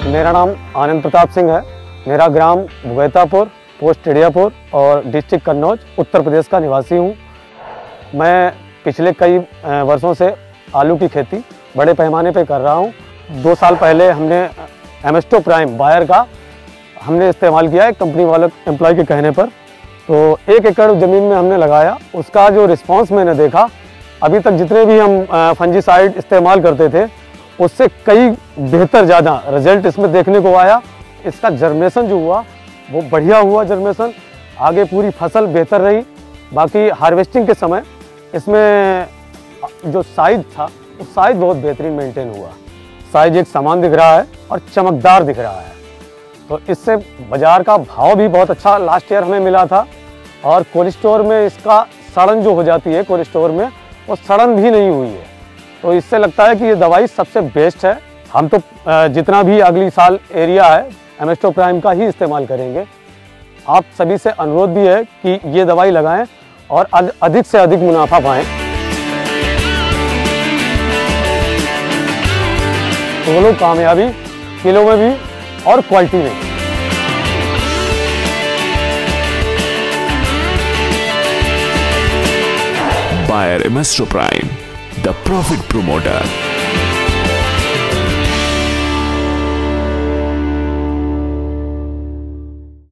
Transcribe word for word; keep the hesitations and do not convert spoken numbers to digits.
मेरा नाम आनंद प्रताप सिंह है। मेरा ग्राम भुगैतापुर, पोस्ट टिडियापुर और डिस्ट्रिक्ट कन्नौज, उत्तर प्रदेश का निवासी हूँ। मैं पिछले कई वर्षों से आलू की खेती बड़े पैमाने पर कर रहा हूँ। दो साल पहले हमने एमेस्टो प्राइम बायर का हमने इस्तेमाल किया है कंपनी वाले एम्प्लॉय के कहने पर। तो एक एकड़ ज़मीन में हमने लगाया, उसका जो रिस्पांस मैंने देखा, अभी तक जितने भी हम फंजीसाइड इस्तेमाल करते थे उससे कई बेहतर ज़्यादा रिजल्ट इसमें देखने को आया। इसका जर्मिनेशन जो हुआ वो बढ़िया हुआ जर्मिनेशन, आगे पूरी फसल बेहतर रही। बाकी हार्वेस्टिंग के समय इसमें जो साइज था वो साइज बहुत बेहतरीन मेंटेन हुआ। साइज एक समान दिख रहा है और चमकदार दिख रहा है। तो इससे बाज़ार का भाव भी बहुत अच्छा लास्ट ईयर हमें मिला था। और कोल्ड स्टोर में इसका सड़न जो हो जाती है कोल्ड स्टोर में, वो सड़न भी नहीं हुई है। तो इससे लगता है कि ये दवाई सबसे बेस्ट है। हम तो जितना भी अगली साल एरिया है एमेस्टो प्राइम का ही इस्तेमाल करेंगे। आप सभी से अनुरोध भी है कि ये दवाई लगाएं और अधिक से अधिक मुनाफा पाएं। दोनों कामयाबी, किलो में भी और क्वालिटी में। Bayer Emestro Prime, the profit promoter.